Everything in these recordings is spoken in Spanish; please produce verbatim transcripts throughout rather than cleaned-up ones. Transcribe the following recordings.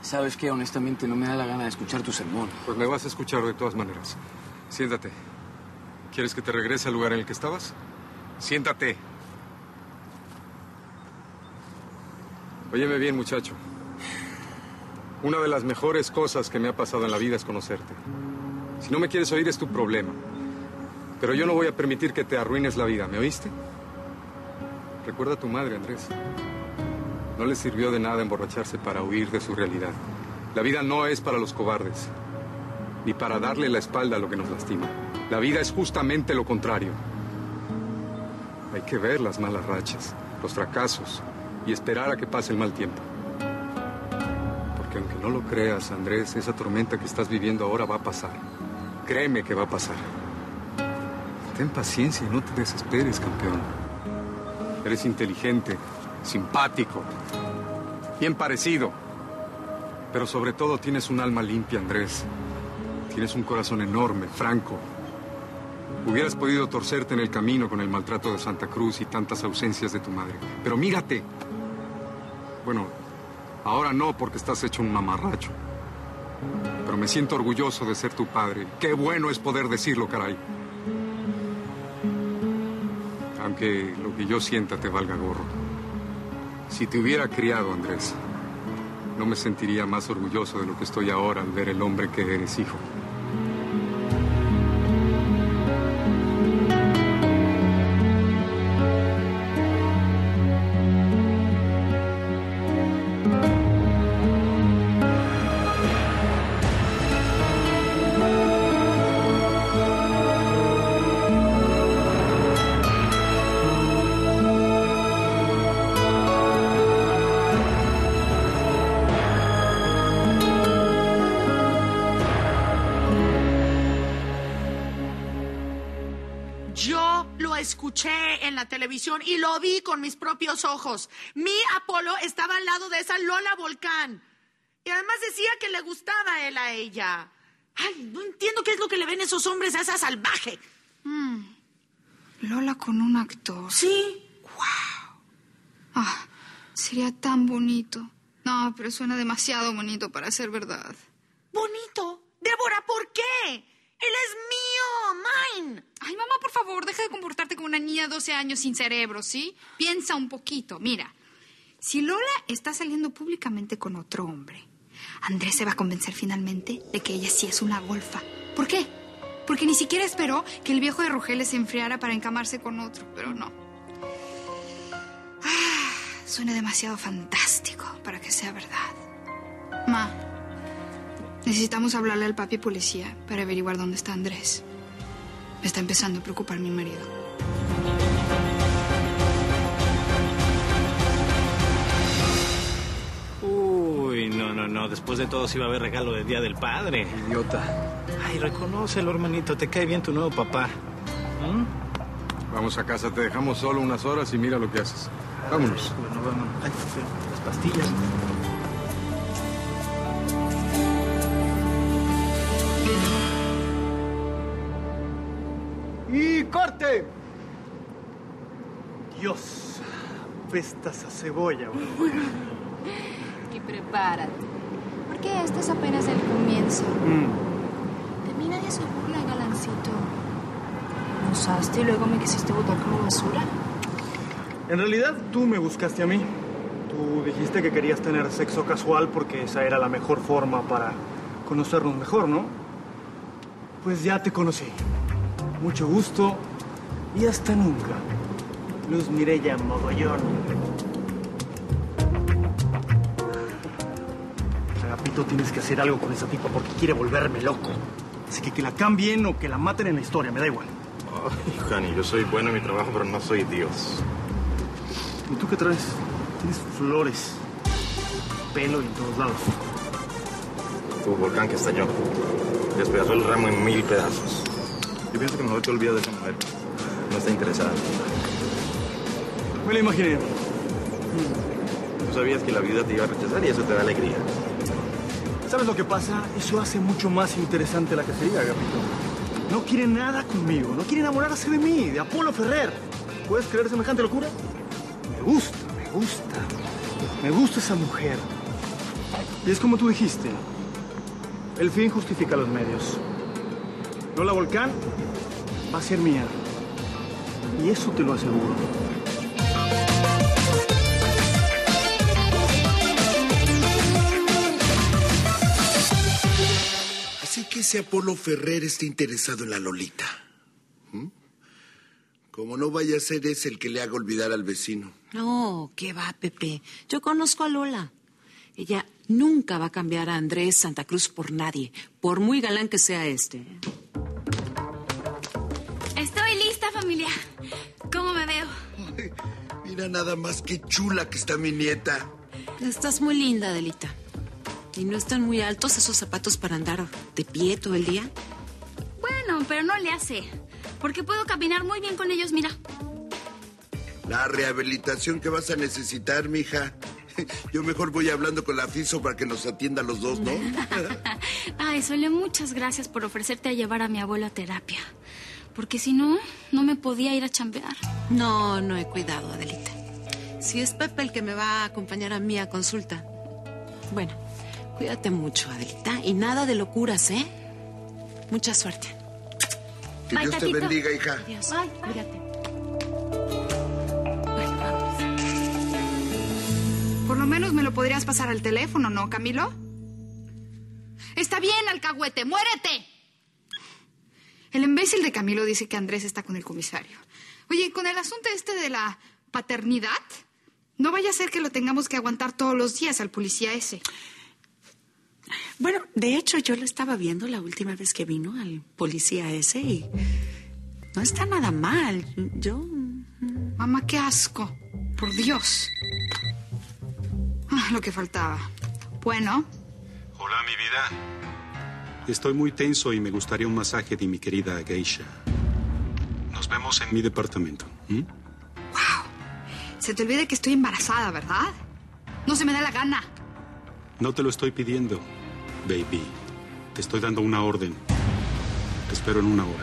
¿Sabes qué? Honestamente no me da la gana de escuchar tu sermón. Pues me vas a escuchar de todas maneras. Siéntate. ¿Quieres que te regrese al lugar en el que estabas? Siéntate. Óyeme bien, muchacho. Una de las mejores cosas que me ha pasado en la vida es conocerte. Si no me quieres oír es tu problema. Pero yo no voy a permitir que te arruines la vida, ¿me oíste? Recuerda a tu madre, Andrés. No le sirvió de nada emborracharse para huir de su realidad. La vida no es para los cobardes, ni para darle la espalda a lo que nos lastima. La vida es justamente lo contrario. Hay que ver las malas rachas, los fracasos, y esperar a que pase el mal tiempo. Porque aunque no lo creas, Andrés, esa tormenta que estás viviendo ahora va a pasar. Créeme que va a pasar. Ten paciencia y no te desesperes, campeón. Eres inteligente, simpático, bien parecido. Pero sobre todo tienes un alma limpia, Andrés. Tienes un corazón enorme, franco. Hubieras podido torcerte en el camino con el maltrato de Santa Cruz y tantas ausencias de tu madre. Pero mírate. Bueno, ahora no porque estás hecho un mamarracho. Pero me siento orgulloso de ser tu padre. Qué bueno es poder decirlo, caray. Aunque lo que yo sienta te valga gorro. Si te hubiera criado, Andrés, no me sentiría más orgulloso de lo que estoy ahora al ver el hombre que eres, hijo. Escuché en la televisión y lo vi con mis propios ojos. Mi Apolo estaba al lado de esa Lola Volcán. Y además decía que le gustaba él a ella. Ay, no entiendo qué es lo que le ven esos hombres a esa salvaje. Mm. Lola con un actor. Sí. Wow. Ah, sería tan bonito. No, pero suena demasiado bonito para ser verdad. ¿Bonito? Débora, ¿por qué? Él es mío, mine. Ay, mamá, por favor, deja de comportarte como una niña de doce años sin cerebro, ¿sí? Piensa un poquito. Mira, si Lola está saliendo públicamente con otro hombre, Andrés se va a convencer finalmente de que ella sí es una golfa. ¿Por qué? Porque ni siquiera esperó que el viejo de Rugeles se enfriara para encamarse con otro, pero no. Ah, suena demasiado fantástico para que sea verdad. Ma, necesitamos hablarle al papi policía para averiguar dónde está Andrés. Me está empezando a preocupar mi marido. Uy, no, no, no. Después de todo sí va a haber regalo de Día del Padre. Idiota. Ay, reconócelo, hermanito. Te cae bien tu nuevo papá. ¿Mm? Vamos a casa, te dejamos solo unas horas y mira lo que haces. Vámonos. Bueno, vámonos. Ay, las pastillas. ¡Y corte! Dios, apestas a cebolla, güey. Y prepárate, porque este es apenas el comienzo. Mm. De mí nadie se burla, galancito. ¿Me usaste y luego me quisiste botar como basura? En realidad, tú me buscaste a mí. Tú dijiste que querías tener sexo casual porque esa era la mejor forma para conocernos mejor, ¿no? Pues ya te conocí. Mucho gusto y hasta nunca. Luz Mireya Mogollón. Agapito, tienes que hacer algo con esa tipa porque quiere volverme loco. Así que que la cambien o que la maten en la historia, me da igual. Ay, Jani, yo soy bueno en mi trabajo, pero no soy Dios. ¿Y tú qué traes? Tienes flores, pelo y en todos lados. Tu volcán que estalló. Despedazó el ramo en mil pedazos. Yo pienso que mejor te olvidas de esa mujer. No está interesada. Me lo imaginé. Tú sabías que la vida te iba a rechazar y eso te da alegría. ¿Sabes lo que pasa? Eso hace mucho más interesante la cacería, Agapito. No quiere nada conmigo. No quiere enamorarse de mí, de Apolo Ferrer. ¿Puedes creer semejante locura? Me gusta, me gusta. Me gusta esa mujer. Y es como tú dijiste, el fin justifica los medios. Lola Volcán va a ser mía. Y eso te lo aseguro. Así que ese Apolo Ferrer está interesado en la Lolita. ¿Mm? Como no vaya a ser ese el que le haga olvidar al vecino. No, ¿qué va, Pepe? Yo conozco a Lola. Ella nunca va a cambiar a Andrés Santa Cruz por nadie, por muy galán que sea este. Estoy lista, familia. ¿Cómo me veo? Ay, mira nada más qué chula que está mi nieta. Estás muy linda, Adelita. ¿Y no están muy altos esos zapatos para andar de pie todo el día? Bueno, pero no le hace. Porque puedo caminar muy bien con ellos, mira. La rehabilitación que vas a necesitar, mija. Yo mejor voy hablando con la Fiso para que nos atienda a los dos, ¿no? Ay, Sole, muchas gracias por ofrecerte a llevar a mi abuelo a terapia. Porque si no, no me podía ir a chambear. No, no he cuidado, Adelita. Si es Pepe el que me va a acompañar a mí a consulta. Bueno, cuídate mucho, Adelita. Y nada de locuras, ¿eh? Mucha suerte. Que Bye, Dios tatito. te bendiga, hija. Adiós. Bye, bye. Cuídate. Bueno, vamos. Por lo menos me lo podrías pasar al teléfono, ¿no, Camilo? Está bien, alcahuete, muérete. El imbécil de Camilo dice que Andrés está con el comisario. Oye, con el asunto este de la paternidad, no vaya a ser que lo tengamos que aguantar todos los días al policía ese. Bueno, de hecho, yo lo estaba viendo la última vez que vino al policía ese y no está nada mal. Yo... Mamá, qué asco. Por Dios. Ah, lo que faltaba. Bueno. Hola, mi vida. Estoy muy tenso y me gustaría un masaje de mi querida geisha. Nos vemos en mi departamento. ¿Mm? Wow. Se te olvida que estoy embarazada, ¿verdad? No se me da la gana. No te lo estoy pidiendo, baby. Te estoy dando una orden. Te espero en una hora.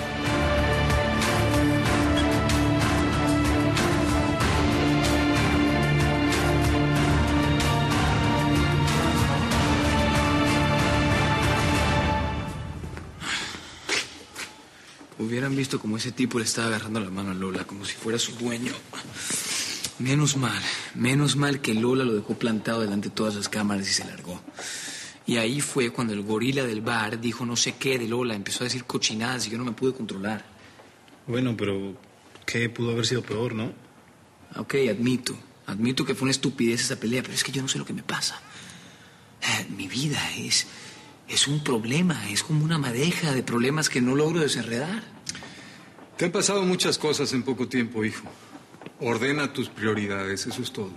Hubieran visto cómo ese tipo le estaba agarrando la mano a Lola, como si fuera su dueño. Menos mal, menos mal que Lola lo dejó plantado delante de todas las cámaras y se largó. Y ahí fue cuando el gorila del bar dijo no sé qué de Lola, empezó a decir cochinadas y yo no me pude controlar. Bueno, pero ¿qué pudo haber sido peor, no? Ok, admito, admito que fue una estupidez esa pelea, pero es que yo no sé lo que me pasa. Mi vida es, es un problema, es como una madeja de problemas que no logro desenredar. Te han pasado muchas cosas en poco tiempo, hijo. Ordena tus prioridades, eso es todo.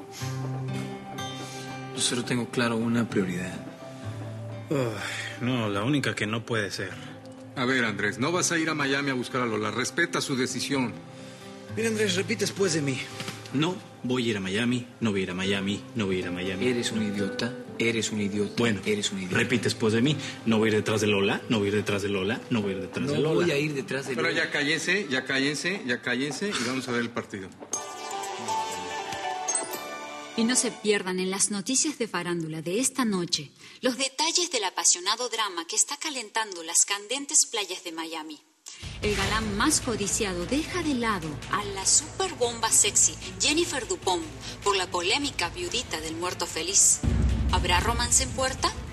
Yo solo tengo claro una prioridad. Uy, no, la única que no puede ser. A ver, Andrés, no vas a ir a Miami a buscar a Lola. Respeta su decisión. Mira, Andrés, repite después de mí. No voy a ir a Miami, no voy a ir a Miami, no voy a ir a Miami. Eres un idiota, eres un idiota, bueno, eres un idiota. Repite después de mí. No voy a ir detrás de Lola, no voy a ir detrás de Lola, no voy a ir detrás no de Lola. No voy a ir detrás de Pero Lola. ya cállense, ya cállense, ya cállense y vamos a ver el partido. Y no se pierdan en las noticias de farándula de esta noche los detalles del apasionado drama que está calentando las candentes playas de Miami. El galán más codiciado deja de lado a la superbomba sexy Jennifer Dupont por la polémica viudita del muerto feliz. ¿Habrá romance en puerta?